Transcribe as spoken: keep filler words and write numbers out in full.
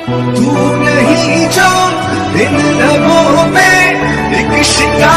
तू नहीं जो इन लबों पे एक शिकार